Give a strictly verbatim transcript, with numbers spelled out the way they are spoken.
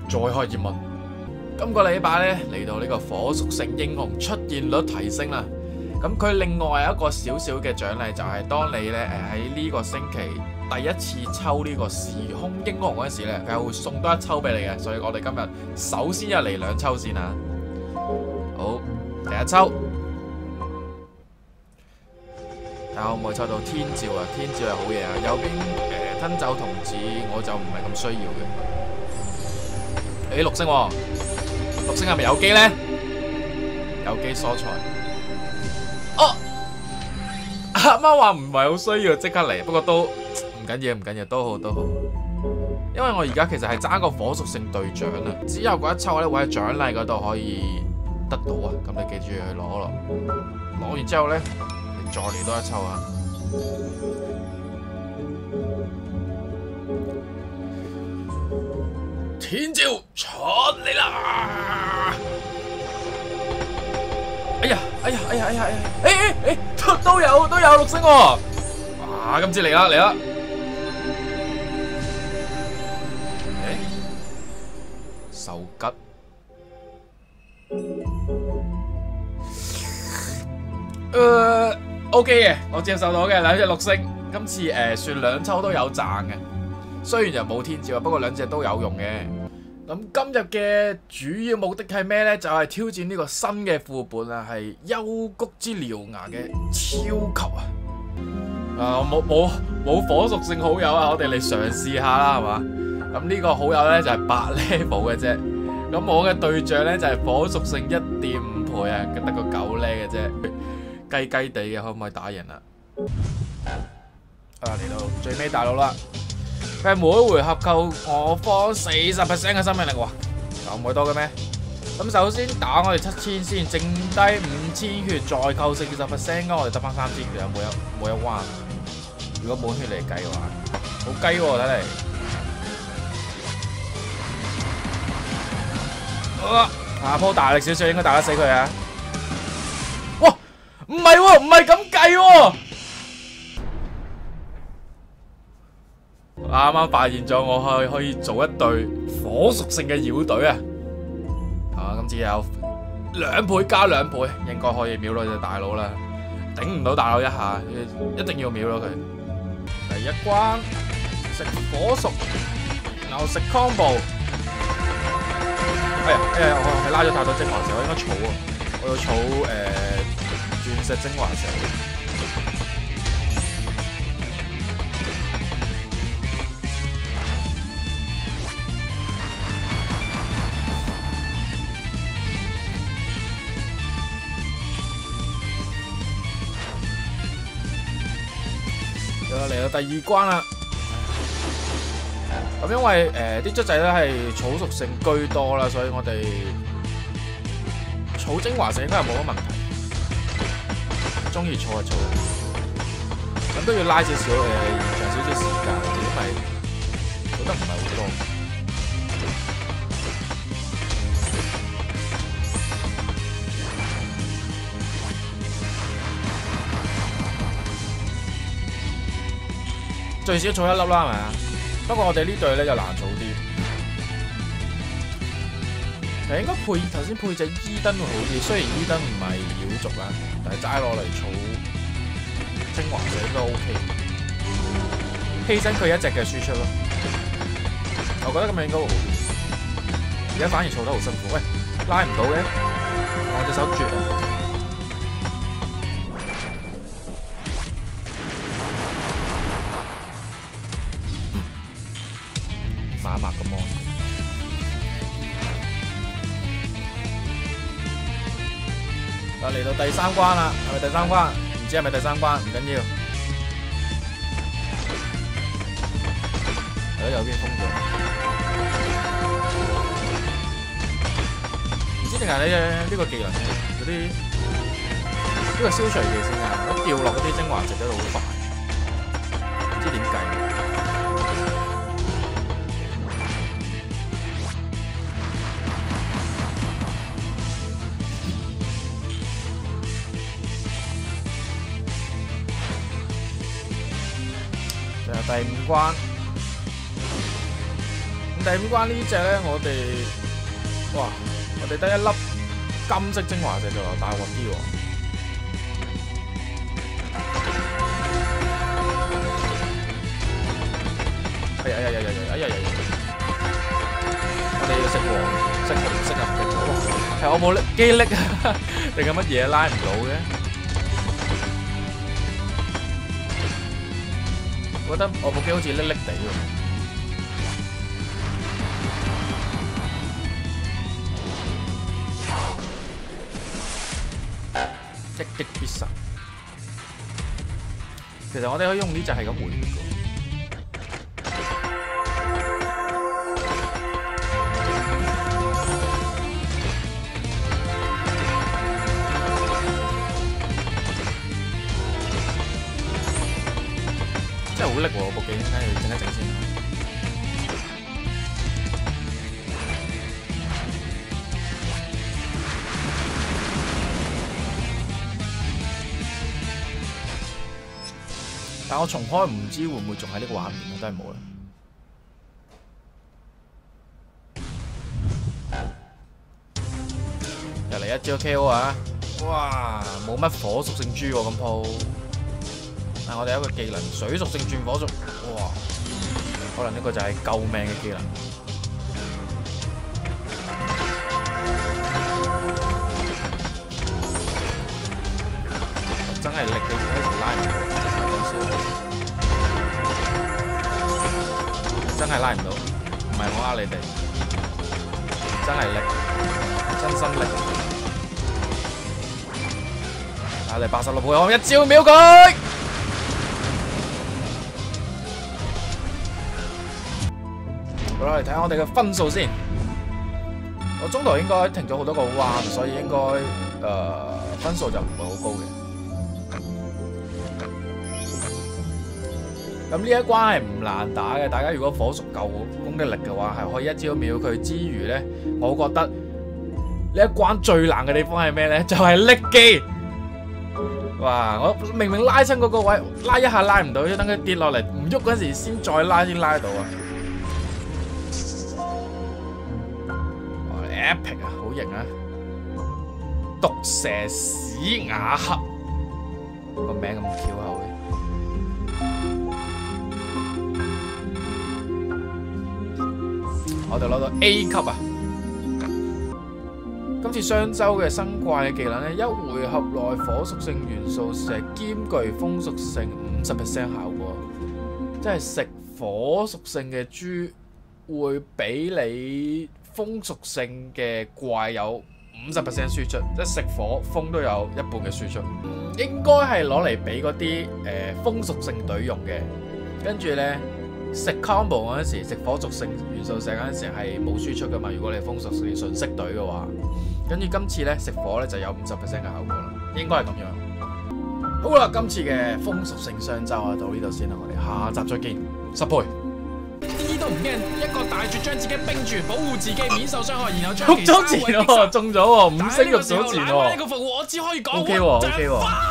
再開葉問。今個禮拜咧嚟到呢個火屬性英雄出現率提升啦。咁佢另外有一個少少嘅獎勵，就係當你咧誒喺呢個星期第一次抽呢個時空英雄嗰陣時咧，佢係會送多一抽俾你嘅。所以我哋今日首先就嚟兩抽先啊。好，第一抽，睇下可唔可以抽到天照啊？天照係好嘢啊！右邊誒、呃、吞走童子我就唔係咁需要嘅。誒、欸、綠星喎、哦，綠星係咪有機咧？有機蔬菜。哦，啱啱話唔係好需要即刻嚟，不過都唔緊要，唔緊要，都好都好。因為我而家其實係爭個火屬性隊長啊，只有嗰一抽咧會喺獎勵嗰度可以得到啊，咁你記住去攞咯。攞完之後咧，你再嚟多一抽啊。天照出嚟啦！哎呀，哎呀，哎呀，哎呀，哎哎哎，都都有都有綠星喎！哇，今次嚟啦嚟啦！誒，受吉。誒 ，OK 嘅，我接受到嘅兩隻綠星，今次誒、呃、算兩抽都有賺嘅。雖然就冇天照，不過兩隻都有用嘅。咁今日嘅主要目的係咩呢？就係、是、挑戰呢個新嘅副本啊，係幽谷之獠牙嘅超級啊！啊，冇冇冇火屬性好友啊，我哋嚟嘗試下啦，係嘛？咁呢個好友呢，就係八 level 嘅啫。咁我嘅對象呢，就係、是、火屬性一點五倍啊，得個九 level 嘅啫，雞雞地嘅，可唔可以打贏啊？啊，嚟到最尾大佬啦！佢係每回合扣我方四十 percent 嘅生命力喎，咁鬼多嘅咩？咁首先打我哋七千先，剩低五千血，再扣四十 percent， 咁我哋得翻三千血，冇一冇一彎。如果滿血嚟計嘅話，好雞喎睇嚟。好啦，下鋪大力少少，應該打得死佢啊！哇，唔係喎，唔係咁計喎。啱啱發現咗，我可以可以做一隊火屬性嘅妖隊啊！啊，今次有兩倍加兩倍，應該可以秒到隻大佬啦！頂唔到大佬一下，一定要秒咗佢。第一關食火屬，牛食 combo。哎呀哎呀，我係拉咗太多精華石，我應該儲啊！我要儲誒鑽石精華石。嚟到第二關啦，咁因為誒啲卒仔咧係草屬性居多啦，所以我哋儲精華石應該係冇乜問題。中意儲就儲，咁都要拉少少誒延長少少時間，因為儲得唔係好多。最少儲一粒啦，係咪啊？不過我哋呢隊咧就難儲啲。其實應該配頭先配隻伊登會好啲，雖然伊登唔係妖族啦，但係齋攞嚟儲精華石應該 OK。犧牲佢一隻嘅輸出咯，我覺得咁樣應該會好啲。而家反而儲得好辛苦，喂，拉唔到嘅，我隻手絕啊！抹一抹個芒。啊，嚟到第三關啦，係咪第三關？唔知係咪第三關，唔緊要。係咯，右邊封咗。唔知定係你嘅呢個技能嗰啲呢個消除技先啊！我掉落嗰啲精華值得好快，唔知點計。第五關， 第五關呢隻咧，我哋哇，我哋得一粒金色精華石就大鑊啲喎。哎呀呀呀呀呀呀呀！我哋要食黃色紅色啊，唔記得咗。係我冇力機力啊，定係乜嘢拉唔到嘅？我覺得我部機好似叻叻地喎。一擊必殺，其實我哋可以用呢隻係咁換嘅。真係好叻喎！部機，睇下整一整先。但我重開唔知會唔會仲喺呢個畫面啊，都係冇啦。又嚟一招 K O 啊！哇，冇乜火屬性豬喎咁鋪。但係我哋有一個技能水屬性轉火屬，哇！可能呢個就係救命嘅技能。真係力嘅一條拉唔到。真係拉唔到，唔係我呃你哋，真係力，真心力。打嚟八十六倍，我一招秒佢。好啦，嚟睇下我哋嘅分數先。我中途應該停咗好多個彎，所以應該誒、呃、分數就唔會好高嘅。咁呢一關係唔難打嘅，大家如果火屬夠攻擊力嘅話，係可以一招秒佢之餘咧，我覺得呢一關最難嘅地方係咩咧？就係力機。哇！我明明拉親嗰個位，拉一下拉唔到，要等佢跌落嚟唔喐嗰陣時先再拉先拉到啊！哇 ！epic 啊，好型啊！毒蛇史雅克個名咁翹口嘅。我哋攞到 A 級啊！今次雙周嘅生怪嘅技能咧，一回合內火屬性元素石兼具風屬性五十 percent 效果，即係食火屬性嘅豬會比你風屬性嘅怪有五十 percent 輸出，即係食火風都有一半嘅輸出。應該係攞嚟俾嗰啲誒風屬性隊用嘅，跟住咧。食 combo 嗰陣時，食火屬性元素石嗰陣時係冇輸出噶嘛。如果你風屬性純色隊嘅話，跟住今次咧食火咧就有五十 percent 嘅效果啦，應該係咁樣。好啦，今次嘅風屬性雙周啊，到呢度先啦，我哋下集再見，十倍。啲都唔驚，一個大絕將自己冰住，保護自己免受傷害，然後將其他位擊殺。中咗喎，中咗喎，五星肉咗前喎。呢個復活我只可以講，O K 喎，O K 喎。